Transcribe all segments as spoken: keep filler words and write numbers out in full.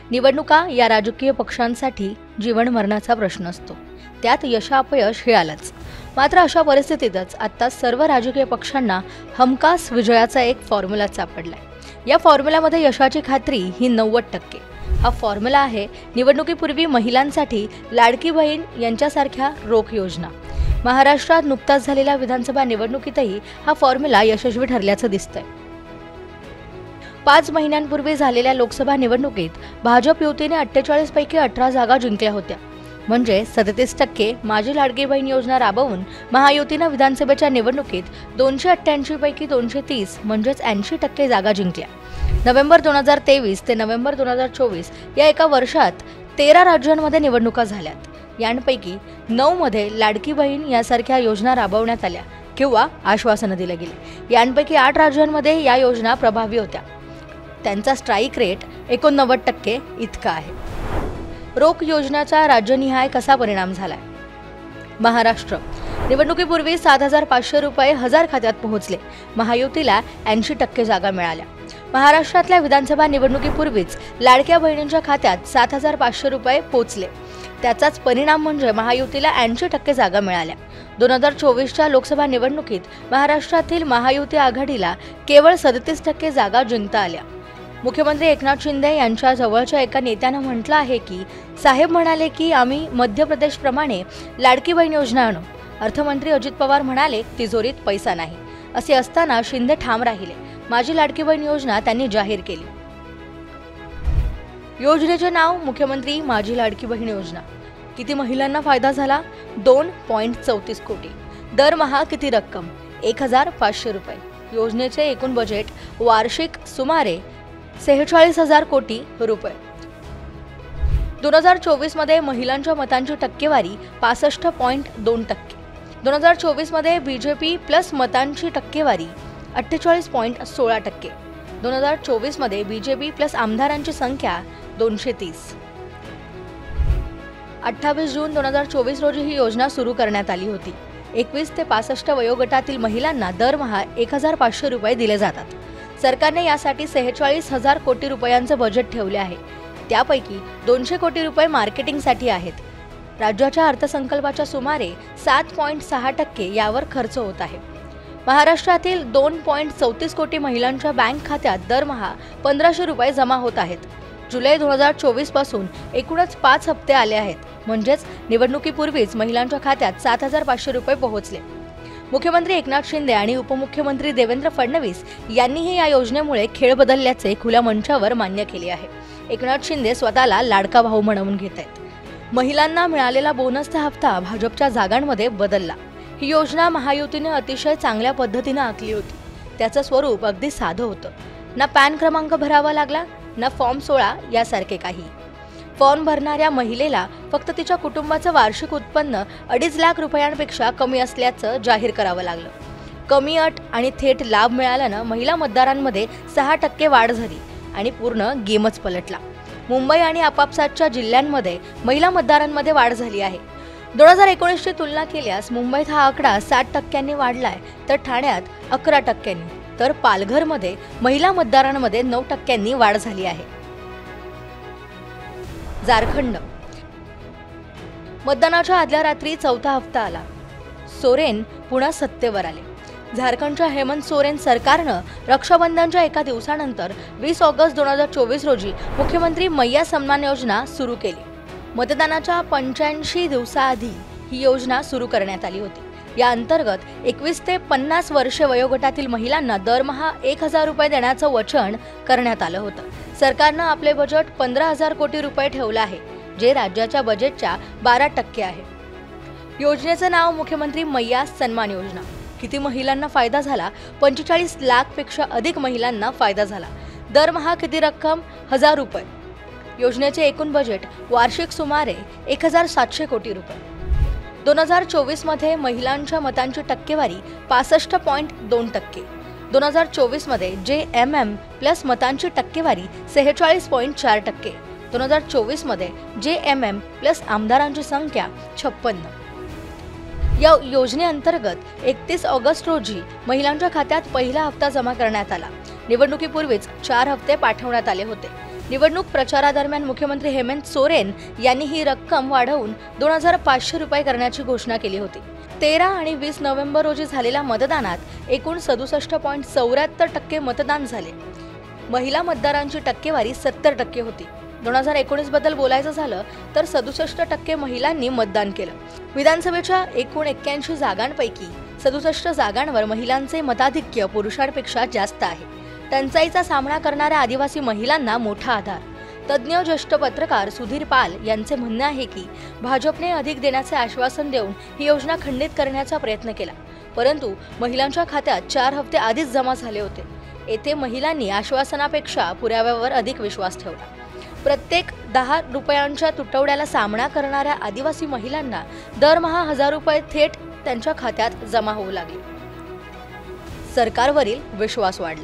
निवडणुका या राजकीय पक्षांसाठी जीवन मरणाचा प्रश्न असतो। त्यात यशापयश हे आलंच। मात्र अशा परिस्थितीतच आता सर्व राजकीय पक्षांना हमखास विजयाचा एक फॉर्म्युला सापडलाय। या फॉर्म्युल्यामध्ये यशाची खात्री ही नव्वद टक्के। हा फॉर्म्युला आहे निवडणुकीपूर्वी महिलांसाठी लाडकी बहीण यांच्यासारख्या रोख योजना। महाराष्ट्रात नुकताच झालेल्या विधानसभा निवडणुकीतही हा फॉर्म्युला यशस्वी ठरल्याचं दिसतंय। पाच महिन्यांपूर्वी झालेल्या लोकसभा निवडणुकीत भाजप युतीने अठ्ठेचाळीस पैकी अठरा जागा जिंकल्या होत्या। म्हणजे सदतीस टक्के माझी लाडकी बहीण योजना राबवून महायुतीने विधानसभेच्या निवडणुकीत दोनशे अठ्ठ्याऐंशी पैकी दोनशे तीस म्हणजेच ऐंशी टक्के जागा जिंकल्या। नोव्हेंबर दोन हजार तेवीस ते नोव्हेंबर दोन हजार चोवीस या एका वर्षात तेरा राज्यांमध्ये निवडणुका झाल्यात। यांपैकी नऊ मध्ये लाडकी बहीण यासारख्या योजना राबवण्यात आल्या किंवा आश्वासनं दिले गेले। यांपैकी आठ राज्यांमध्ये या योजना प्रभावी होत्या। त्यांचा स्ट्राईक रेट एकोणनव्वद टक्के इतका आहे। रोख योजनेचा राज्यनिहाय कसा परिणाम झालाय? महाराष्ट्र निवडणुकीपूर्वी सात हजार पाचशे रुपये हजार खात्यात पोहोचले। महायुतीला ऐंशी टक्के जागा मिळाल्या। महाराष्ट्रातल्या विधानसभा निवडणुकीपूर्वीच लाडक्या बहिणींच्या खात्यात सात हजार पाचशे रुपये पोहोचले। त्याचाच परिणाम म्हणजे महायुतीला ऐंशी टक्के जागा मिळाल्या। दोन हजार चोवीसच्या लोकसभा निवडणुकीत महाराष्ट्रातील महायुती आघाडीला केवळ सदतीस टक्के जागा जिंकता आल्या। मुख्यमंत्री एकनाथ शिंदे यांच्या जवळच्या एका नेत्यानं म्हटलं आहे की साहेब म्हणाले की आम्ही मध्य प्रदेशप्रमाणे लाडकी बहीण योजना आणू। अर्थमंत्री अजित पवार म्हणाले तिजोरीत पैसा नाही। असे असताना शिंदे ठाम राहिले। माझी लाडकी बहीण योजना त्यांनी जाहीर केली। योजनेचे नाव मुख्यमंत्री माझी लाडकी बहीण योजना। किती महिलांना फायदा झाला? दोन पॉईंट चौतीस कोटी। दरमहा किती रक्कम? एक हजार पाचशे रुपये। योजनेचे एकूण बजेट वार्षिक सुमारे सेहेचाळीस हजार कोटी रुपये। दोन हजार चोवीस मध्ये महिलांच्या मतांची टक्केवारी पासष्ट पॉईंट दोन टक्के। दोन हजार चोवीस मध्ये बीजेपी प्लस मतांची टक्केवारी अठ्ठेचाळीस पॉईंट सोळा टक्के। दोन हजार चोवीस मध्ये बीजेपी प्लस आमदारांची संख्या दोनशे तीस। अठ्ठावीस जून दोन हजार चोवीस रोजी ही योजना सुरू करण्यात आली होती। एकवीस ते पासष्ट वयोगटातील महिलांना दरमहा एक हजार पाचशे रुपये दिले जातात। सरकारने यासाठी सेहेचाळीस हजार कोटी रुपयांचे बजेट ठेवले आहे। त्यापैकी दोनशे कोटी रुपये मार्केटिंगसाठी आहेत। राज्याच्या अर्थसंकल्पाच्या सुमारे सात पॉईंट सहा टक्के यावर खर्च होत आहे। महाराष्ट्रातील दोन पॉईंट चौतीस कोटी महिलांच्या बँक खात्यात दरमहा पंधराशे रुपये जमा होत आहेत। जुलै दोन हजार चोवीस पासून एकूणच पाच हप्ते आले आहेत। म्हणजेच निवडणुकीपूर्वीच महिलांच्या खात्यात सात हजार पाचशे रुपये पोहोचले। मुख्यमंत्री एकनाथ शिंदे आणि उपमुख्यमंत्री देवेंद्र फडणवीस यांनीही या योजनेमुळे खेळ बदलल्याचे खुल्या मंचावर मान्य केले आहे। एकनाथ शिंदे स्वतःला लाडका भाऊ म्हणवून घेत आहेत। महिलांना मिळालेला बोनसचा हप्ता भाजपच्या जागांमध्ये बदलला। ही योजना महायुतीने अतिशय चांगल्या पद्धतीने आखली होती। त्याचं स्वरूप अगदी साधं होतं। ना पॅन क्रमांक भरावा लागला, ना फॉर्म सोळा यासारखे काही। फॉर्म भरणाऱ्या महिलेला फक्त तिच्या कुटुंबाचं वार्षिक उत्पन्न अडीच लाख रुपयांपेक्षा कमी असल्याचं जाहीर करावं लागलं। कमी अट आणि थेट लाभ मिळाल्यानं महिला मतदारांमध्ये सहा टक्के वाढ झाली आणि पूर्ण गेमच पलटला। मुंबई आणि आपापसातच्या जिल्ह्यांमध्ये महिला मतदारांमध्ये वाढ झाली आहे। दोन हजार एकोणीसची तुलना केल्यास मुंबईत हा आकडा साठ टक्क्यांनी वाढलाय, तर ठाण्यात अकरा टक्क्यांनी, तर पालघरमध्ये महिला मतदारांमध्ये नऊ टक्क्यांनी वाढ झाली आहे। झारखंड मतदानाच्या आदल्या रात्री चौथा हप्ता आला। सोरेन पुन्हा सत्तेवर आले। झारखंडच्या हेमंत सोरेन सरकारनं रक्षाबंधनच्या एका दिवसानंतर वीस ऑगस्ट दोन हजार चोवीस रोजी मुख्यमंत्री मैया सन्मान योजना सुरू केली। मतदानाच्या पंच्याऐंशी दिवसाआधी ही योजना सुरू करण्यात आली होती। या अंतर्गत एकवीस ते पन्नास वर्षे वयोगटातील महिलांना दरमहा एक हजार रुपये देण्याचं वचन करण्यात आलं होतं। सरकारनं आपले बजेट पंधरा हजार कोटी रुपये ठेवलं आहे, जे राज्याच्या बजेटच्या बारा टक्के आहे। योजनेचं नाव मुख्यमंत्री मैया सन्मान योजना। किती महिलांना फायदा झाला? पंचेचाळीस लाख पेक्षा अधिक महिलांना फायदा झाला। दरमहा किती रक्कम? हजार रुपये। योजनेचे एकूण बजेट वार्षिक सुमारे एक हजार सातशे कोटी रुपये। दोन हजार चोवीस मध्ये महिलांच्या मतांची टक्केवारी पासष्ट पॉईंट दोन टक्के। दोन हजार चोवीस मध्ये जे एम एम प्लस मतांची टक्केवारी सेहेचाळीस पॉईंट चार टक्के। दोन हजार चोवीस मध्ये जे एम एम प्लस आमदारांची संख्या छप्पन्न। या योजनेअंतर्गत एकतीस ऑगस्ट रोजी महिलांच्या खात्यात पहिला हप्ता जमा करण्यात आला। निवडणुकीपूर्वीच चार हप्ते पाठवण्यात आले होते। निवडणूक प्रचारादरम्यान मुख्यमंत्री हेमंत सोरेन यांनी ही रक्कम वाढवून दोन हजार पाचशे रुपये करण्याची घोषणा केली होती. तेरा आणि वीस नोव्हेंबर रोजी झालेल्या मतदानात एकूण सदुसष्ट पॉईंट चौऱ्याहत्तर टक्के मतदान झाले. महिला मतदारांची टक्केवारी सत्तर टक्के होती. दोन हजार एकोणीस बद्दल बोलायचं झालं तर सदुसष्ट टक्के महिलांनी मतदान केलं. विधानसभेच्या एकूण एक्क्याऐंशी जागांपैकी सदुसष्ट जागांवर महिलांचे मताधिक्य पुरुषांपेक्षा जास्त आहे. टंचाईचा सामना करणाऱ्या आदिवासी महिलांना मोठा आधार. तज्ज्ञ ज्येष्ठ पत्रकार सुधीर पाल यांचे म्हणणे आहे की भाजपने अधिक देण्याचे आश्वासन देऊन ही योजना खंडित करण्याचा प्रयत्न केला, परंतु महिलांच्या खात्यात चार हप्ते आधीच जमा झाले होते. येथे महिलांनी आश्वासनापेक्षा पुराव्यावर अधिक विश्वास ठेवला. प्रत्येक दहा रुपयांच्या तुटवड्याला सामना करणाऱ्या आदिवासी महिलांना दरमहा हजार रुपये थेट त्यांच्या खात्यात जमा होऊ लागले. सरकारवरील विश्वास वाढला.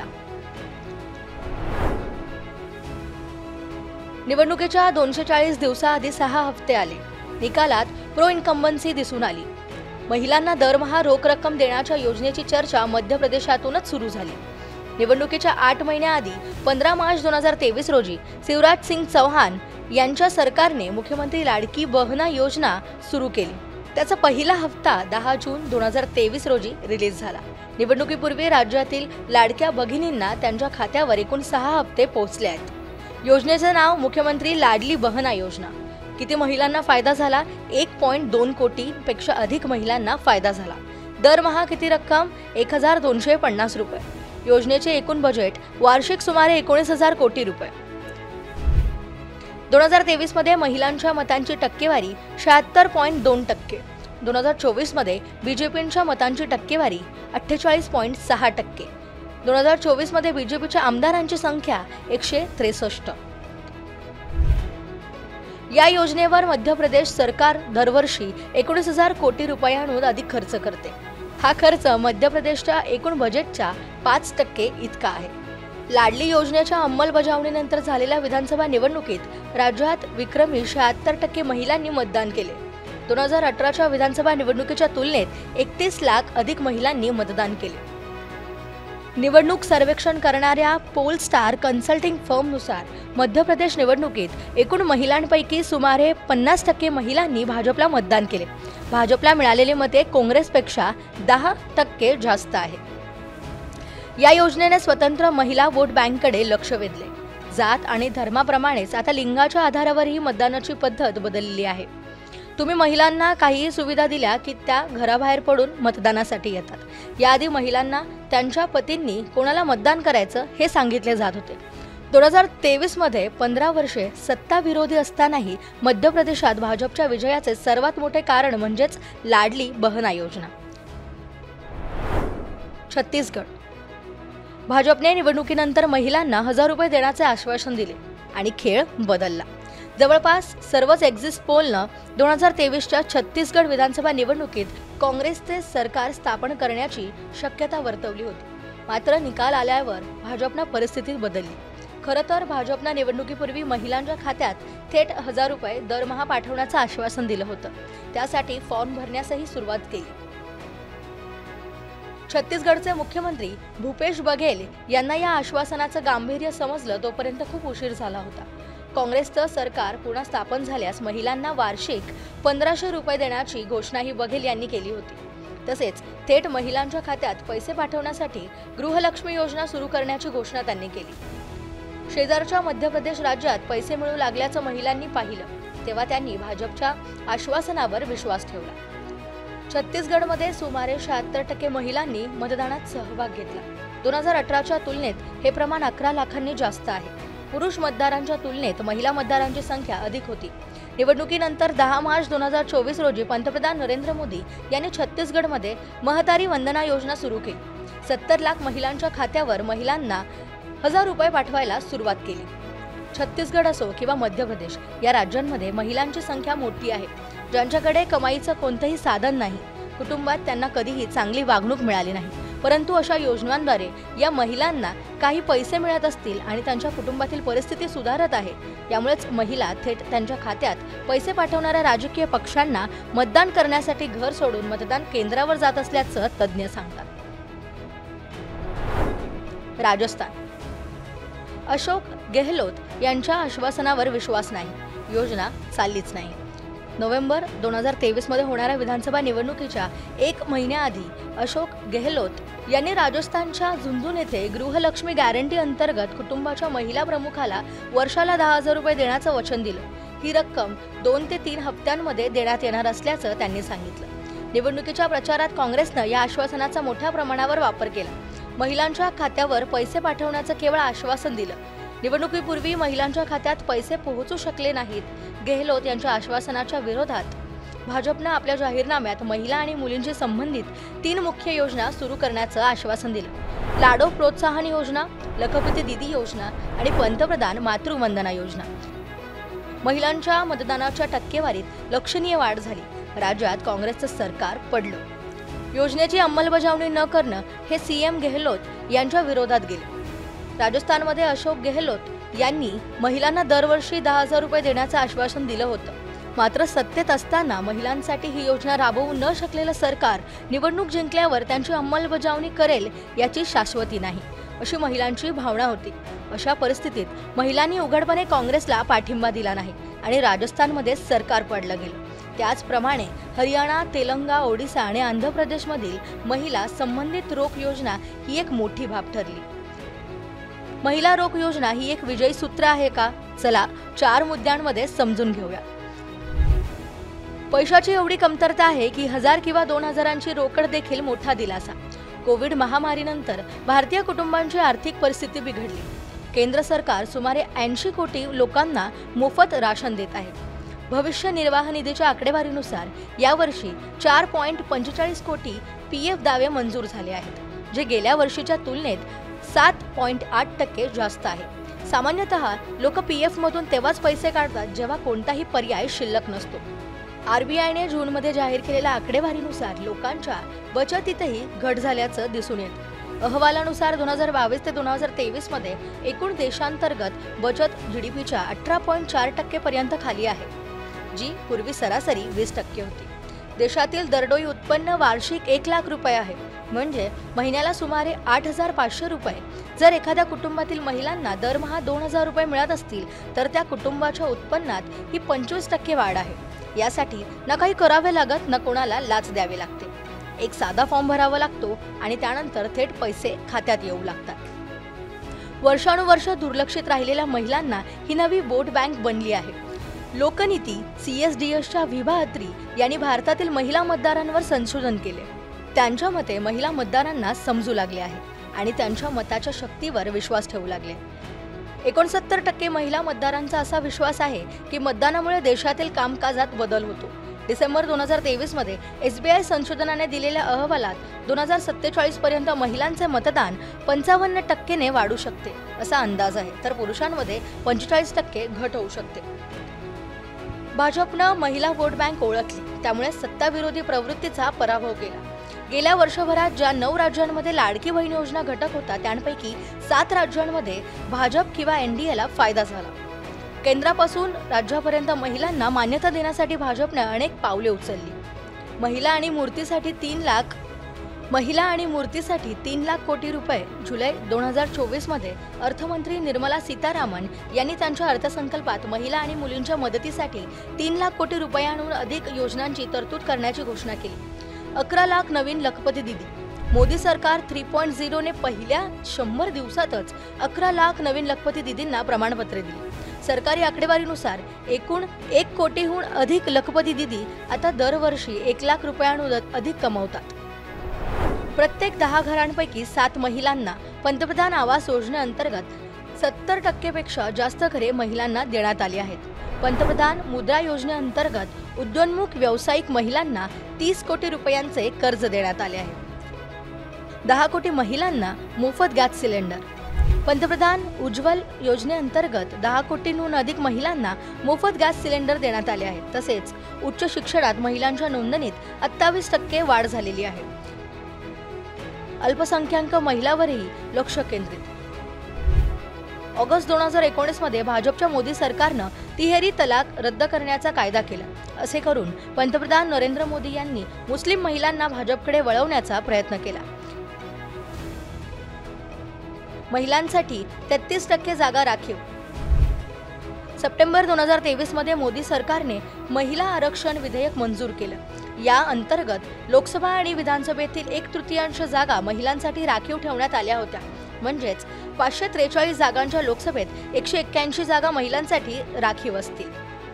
निवडणुकीच्या दोनशे चाळीस दिवसाआधी सहा हप्ते आले. निकालात प्रो इन्कम्बन्सी दिसून आली. महिलांना दरमहा रोख रक्कम देण्याच्या योजनेची चर्चा मध्य प्रदेशातूनच सुरू झाली. निवडणुकीच्या आठ महिन्याआधी पंधरा मार्च दोन हजार तेवीस रोजी शिवराज सिंग चौहान यांच्या सरकारने मुख्यमंत्री लाडकी बहना योजना सुरू केली. त्याचा पहिला हप्ता दहा जून दोन हजार तेवीस रोजी रिलीज झाला. निवडणुकीपूर्वी राज्यातील लाडक्या भगिनींना त्यांच्या खात्यावर एकूण सहा हप्ते पोहोचले आहेत. योजनेचे नाव मुख्यमंत्री लाडली बहना योजना. किती महिलांना फायदा झाला? एक पॉईंट दोन कोटी पेक्षा अधिक महिलांना फायदा झाला. दरमहा किती रक्कम? एक हजार दोनशे पन्नास रुपये. योजनेचे एकूण बजेट वार्षिक सुमारे एकोणीस हजार कोटी रुपये. दोन हजार तेवीस मध्ये महिलांच्या मतांची टक्केवारी शहात्तर पॉईंट दोन टक्के. दोन हजार चोवीस मध्ये बीजेपीच्या मतांची टक्केवारी अठ्ठेचाळीस पॉईंट सहा टक्के. दोन हजार चोवीस मध्ये बीजेपीच्या आमदारांची संख्या एकशे त्रेसष्ट. या योजनेवर मध्य प्रदेश सरकार दरवर्षी एकोणीस हजार कोटी रुपयांहून अधिक खर्च करते. हा खर्च मध्य प्रदेशच्या एकूण बजेटच्या पाच टक्के इतका आहे. लाडली योजनेच्या अंमलबजावणीनंतर झालेल्या विधानसभा निवडणुकीत राज्यात विक्रमी शहात्तर टक्के महिलांनी मतदान केले. दोन हजार अठराच्या विधानसभा निवडणुकीच्या तुलनेत एकतीस लाख अधिक महिलांनी मतदान केले. निवडणूक सर्वेक्षण करणाऱ्या pole star consulting फर्मनुसार Madhya Pradesh निवडणुकीत एकूण महिलांपैकी सुमारे पन्नास टक्के महिलांनी भाजपला मतदान केले. भाजपला मिळालेली मते काँग्रेसपेक्षा दहा टक्के जास्त आहे. या योजनेने स्वतंत्र महिला वोट बँककडे लक्ष वेधले. जात आणि धर्माप्रमाणेच आता लिंगाच्या आधारावरही मतदानाची पद्धत बदलली आहे. तुम्ही महिलांना काहीही सुविधा दिल्या की त्या घराबाहेर पडून मतदानासाठी येतात. याआधी महिलांना त्यांच्या पतींनी कोणाला मतदान करायचं हे सांगितले जात होते. दोन हजार तेवीस मध्ये पंधरा वर्षे सत्ता विरोधी असतानाही मध्य प्रदेशात भाजपच्या विजयाचे सर्वात मोठे कारण म्हणजेच लाडली बहना योजना. छत्तीसगड. भाजपने निवडणुकीनंतर महिलांना हजार रुपये देण्याचे आश्वासन दिले आणि खेळ बदलला. जवळपास सर्वच एक्झिट पोलनं दोन हजार तेवीसच्या छत्तीसगड विधानसभा निवडणुकीत काँग्रेसचे सरकार स्थापन करण्याची शक्यता वर्तवली होती. मात्र निकाल आल्यावर भाजपनं परिस्थिती बदलली. खरं तर भाजपनं निवडणुकीपूर्वी महिलांच्या खात्यात थेट हजार रुपये दरमहा पाठवण्याचं आश्वासन दिलं होतं. त्यासाठी फॉर्म भरण्यासही सुरुवात केली. छत्तीसगडचे मुख्यमंत्री भूपेश बघेल यांना या आश्वासनाचं गांभीर्य समजलं तोपर्यंत खूप उशीर झाला होता. काँग्रेसचं सरकार पुन्हा स्थापन झाल्यास महिलांना वार्षिक पंधराशे रुपये देण्याची घोषणाही बघेल यांनी केली होती. तसेच थेट महिलांच्या खात्यात पैसे पाठवण्यासाठी गृहलक्ष्मी योजना सुरू करण्याची घोषणा त्यांनी केली. शेजारच्या मध्य प्रदेश राज्यात पैसे मिळू लागल्याचं महिलांनी पाहिलं तेव्हा त्यांनी भाजपच्या आश्वासनावर विश्वास ठेवला. छत्तीसगडमध्ये सुमारे शहात्तर टक्के महिलांनी मतदानात सहभाग घेतला. दोन हजार अठराच्या तुलनेत हे प्रमाण अकरा लाखांनी जास्त आहे. पुरुष मतदारांच्या तुलनेत महिला मतदारांची संख्या अधिक होती. निवडणुकीनंतर दहा मार्च दोन हजार चोवीस रोजी पंतप्रधान नरेंद्र मोदी यांनी छत्तीसगडमध्ये महतारी वंदना योजना सुरू केली. सत्तर लाख महिलांच्या खात्यावर महिलांना हजार रुपये पाठवायला सुरुवात केली. छत्तीसगड असो किंवा मध्य प्रदेश या राज्यांमध्ये महिलांची संख्या मोठी आहे, ज्यांच्याकडे कमाईचं कोणतंही साधन नाही. कुटुंबात त्यांना कधीही चांगली वागणूक मिळाली नाही. परंतु अशा योजनांद्वारे या महिलांना काही पैसे मिळत असतील आणि त्यांच्या कुटुंबातील परिस्थिती सुधारत आहे. यामुळेच महिला थेट त्यांच्या खात्यात पैसे पाठवणाऱ्या राजकीय पक्षांना मतदान करण्यासाठी घर सोडून मतदान केंद्रावर जात असल्याचं तज्ज्ञ सांगतात. राजस्थान. अशोक गेहलोत यांच्या आश्वासनावर विश्वास नाही, योजना चाललीच नाही. नोव्हेंबर दोन हजार तेवीस मध्ये होणाऱ्या विधानसभा निवडणुकीच्या एक महिन्याआधी अशोक गेहलोत यांनी राजस्थानच्या झुंझुनू येथे गृहलक्ष्मी गॅरंटी अंतर्गत कुटुंबाच्या महिला प्रमुखाला वर्षाला दहा हजार रुपये देण्याचं वचन दिलं. ही रक्कम दोन ते तीन हप्त्यांमध्ये देण्यात येणार असल्याचं त्यांनी सांगितलं. निवडणुकीच्या प्रचारात काँग्रेसनं या आश्वासनाचा मोठ्या प्रमाणावर वापर केला. महिलांच्या खात्यावर पैसे पाठवण्याचं केवळ आश्वासन दिलं. निवडणुकीपूर्वी महिलांच्या खात्यात पैसे पोहोचू शकले नाहीत. गेहलोत यांच्या आश्वासनाच्या विरोधात भाजपनं आपल्या जाहीरनाम्यात महिला आणि मुलींशी संबंधित तीन मुख्य योजना सुरू करण्याचं आश्वासन दिलं. लाडो प्रोत्साहन योजना, लखपती दीदी योजना आणि पंतप्रधान मातृवंदना योजना. महिलांच्या मतदानाच्या टक्केवारीत लक्षणीय वाढ झाली. राज्यात काँग्रेसचं सरकार पडलं. योजनेची अंमलबजावणी न करणं हे सीएम गेहलोत यांच्या विरोधात गेले. राजस्थानमध्ये अशोक गेहलोत यांनी महिलांना दरवर्षी दहा हजार रुपये देण्याचं आश्वासन दिलं होतं. मात्र सत्तेत असताना महिलांसाठी ही योजना राबवू न शकलेलं सरकार निवडणूक जिंकल्यावर त्यांची अंमलबजावणी करेल याची शाश्वती नाही, अशी महिलांची भावना होती. अशा परिस्थितीत महिलांनी उघडपणे काँग्रेसला पाठिंबा दिला नाही आणि राजस्थानमध्ये सरकार पडलं गेलं. त्याचप्रमाणे हरियाणा, तेलंगणा, ओडिशा आणि आंध्र प्रदेशमधील महिला संबंधित रोख योजना ही एक मोठी बाब ठरली. महिला रोख योजना ही एक विजयी सूत्र आहे का? चला चार मुद्द्यांमध्ये समजून घेऊया. पैशाची एवढी कमतरता आहे की हजार किंवा दोन हजारांची रोकड देखील मोठा दिलासा. कोविड महामारीनंतर भारतीय कुटुंबांची आर्थिक परिस्थिती बिघडली. केंद्र सरकार सुमारे ऐंशी कोटी लोकांना मोफत राशन देत आहे. भविष्य निर्वाह निधीच्या आकडेवारीनुसार यावर्षी चार पॉईंट पंचेचाळीस कोटी पी एफ दावे मंजूर झाले आहेत, जे गेल्या वर्षीच्या तुलनेत सात पॉईंट आठ टक्के जास्त आहे. सामान्यतः लोक पी एफ मधून तेव्हाच पैसे काढतात जेव्हा कोणताही पर्याय शिल्लक नसतो. आरबीआयने जूनमध्ये जाहीर केलेल्या आकडेवारीनुसार लोकांच्या बचतीतही घट झाल्याचं दिसून येतं. अहवालानुसार दोन हजार बावीस ते दोन हजार तेवीस मध्ये एकूण देशांतर्गत बचत जीडीपीच्या अठरा पॉईंट चार टक्के पर्यंत खाली आहे, जी पूर्वी सरासरी वीस टक्के होती. देशातील दरडोई उत्पन्न वार्षिक एक लाख रुपये आहे, म्हणजे महिन्याला सुमारे आठ हजार पाचशे रुपये. जर एखाद्या कुटुंबातील महिलांना दरमहा दोन हजार रुपये मिळत असतील तर त्या कुटुंबाच्या उत्पन्नात ही पंचवीस टक्के वाढ आहे. यासाठी ना काही करावे लागत ना कोणाला लाच द्यावी लागते. एक साधा फॉर्म भरावा लागतो आणि त्यानंतर थेट पैसे खात्यात येऊ लागतात. वर्षानुवर्ष दुर्लक्षित राहिलेल्या महिलांना ही नवी वोट बँक बनली आहे. लोकनीती सीएसडीएसच्या विभा अत्री यांनी भारतातील महिला मतदारांवर संशोधन केले. त्यांच्या मते महिला मतदारांना समजू लागले आहे आणि त्यांच्या मताच्या शक्तीवर विश्वास ठेवू लागले. एकोणसत्तर टक्के महिला मतदारांचा असा विश्वास आहे की मतदानामुळे देशातील कामकाजात बदल होतो. डिसेंबर दोन हजार तेवीस मध्ये एसबीआय संशोधनाने दिलेल्या अहवालात दोन हजार सत्तेचाळीस पर्यंत महिलांचे मतदान पंचावन्न टक्केने वाढू शकते असा अंदाज आहे, तर पुरुषांमध्ये पंचेचाळीस टक्के घट होऊ शकते. भाजपनं महिला वोट बँक ओळखली, त्यामुळे सत्ताविरोधी प्रवृत्तीचा पराभव केला. गेल्या वर्षभरात ज्या नऊ राज्यांमध्ये लाडकी बहीण योजना घटक होता त्यांपैकी सात राज्यांमध्ये भाजप किंवा एनडीएला फायदा झाला. केंद्रापासून राज्यापर्यंत महिलांना मान्यता देण्यासाठी भाजपने अनेक पावले उचलली. महिला आणि मूर्तीसाठी तीन लाख महिला आणि मूर्तीसाठी तीन लाख कोटी रुपये जुलै दोन हजार चोवीस मध्ये अर्थमंत्री निर्मला सीतारामन यांनी त्यांच्या अर्थसंकल्पात महिला आणि मुलींच्या मदतीसाठी तीन लाख कोटी रुपयांहून अधिक योजनांची तरतूद करण्याची घोषणा केली. अकरा लाख नवीन लखपती दिदी. मोदी सरकार थ्री पॉईंट झिरो ने पहिल्या शंभर दिवसातच अकरा लाख नवीन लखपती दिदींना प्रमाणपत्रे दिली. सरकारी आकडेवारीनुसार एकूण एक कोटीहून अधिक लखपती दिदी आता दरवर्षी एक लाख रुपयांहून अधिक कमवतात. प्रत्येक दहा घरांपैकी सात महिलांना पंतप्रधान आवास योजनेअंतर्गत सत्तर टक्केपेक्षा जास्त घरे महिलांना देण्यात आली आहेत. पंतप्रधान मुद्रा योजनेअंतर्गत उद्योन्मुख व्यावसायिक महिलांना तीस कोटी रुपयांचे कर्ज देण्यात आले आहे. दहा कोटी महिलांना मोफत गॅस सिलेंडर. पंतप्रधान उज्ज्वल योजनेअंतर्गत दहा कोटींहून अधिक महिलांना मोफत गॅस सिलेंडर देण्यात आले आहेत. तसेच उच्च शिक्षणात महिलांच्या नोंदणीत अठ्ठावीस टक्के वाढ झालेली आहे. अल्पसंख्याक महिलांवरही लक्ष केंद्रित. ऑगस्ट दोन हजार एकोणीस मध्ये भाजपच्या मोदी सरकारनं तिहेरी तलाक रद्द करण्याचा कायदा केला. असे करून पंतप्रधान नरेंद्र मोदी यांनी मुस्लिम महिलांना भाजपकडे वळवण्याचा प्रयत्न केला. महिलांसाठी तेहतीस टक्के जागा राखीव. सप्टेंबर दोन हजार तेवीस मध्ये मोदी सरकारने महिला आरक्षण विधेयक मंजूर केलं। या अंतर्गत लोकसभा आणि विधानसभेतील एक तृतीयांश जागा महिलांसाठी राखीव ठेवण्यात आल्या होत्या। म्हणजेच पाचशे त्रेचाळीस जागांच्या लोकसभेत एकशे एक्क्याऐंशी जागा महिलांसाठी राखीव असतील।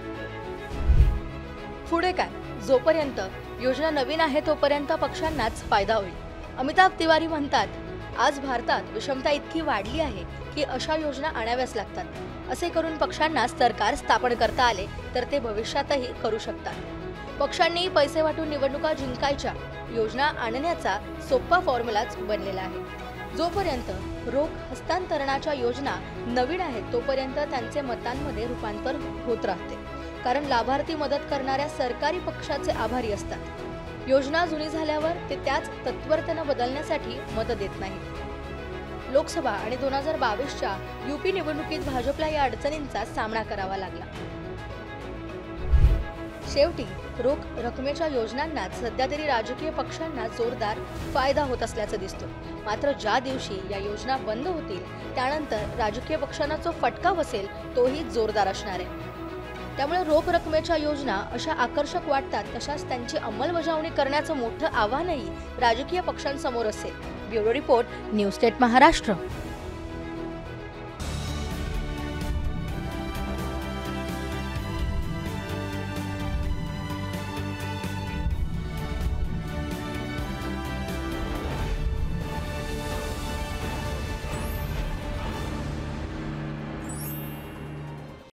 पुढे काय? जोपर्यंत योजना नवीन आहे तोपर्यंत पक्षांनाच फायदा होईल। अमिताभ तिवारी म्हणतात, आज भारतात विषमता इतकी वाढली आहे की अशा योजना आणाव्याच लागतात। असे करून पक्षांना सरकार स्थापन करता आले तर ते भविष्यातही करू शकतात। पक्षांनी पैसे वाटून निवडणुका जिंकायच्या योजना आणण्याचा सोपा फॉर्म्युलाच बनलेला आहे। जोपर्यंत रोख हस्तांतरणाच्या योजना नवीन आहेत तोपर्यंत त्यांचे मतांमध्ये रूपांतर होत राहते, कारण लाभार्थी मदत करणाऱ्या सरकारी पक्षाचे आभारी असतात। योजना जुनी झाल्यावर ते त्याच तत्परतेने बदलण्यासाठी मत देत नाहीत। लोकसभा आणि दोन हजार बावीसच्या यूपी निवडणुकीत भाजपला या अडचणींचा सामना करावा लागला। शेवटी रोख रकमेच्या योजनांनाच सध्या तरी राजकीय पक्षांना जोरदार फायदा होत असल्याचं दिसतो। मात्र ज्या दिवशी या योजना बंद होतील त्यानंतर राजकीय पक्षांना जो फटका बसेल तोही जोरदार असणार आहे। त्यामुळे रोख रकमेच्या योजना अशा आकर्षक वाटतात तशाच त्यांची अंमलबजावणी करण्याचं मोठं आव्हानही राजकीय पक्षांसमोर असेल। Bureau report, News State Maharashtra.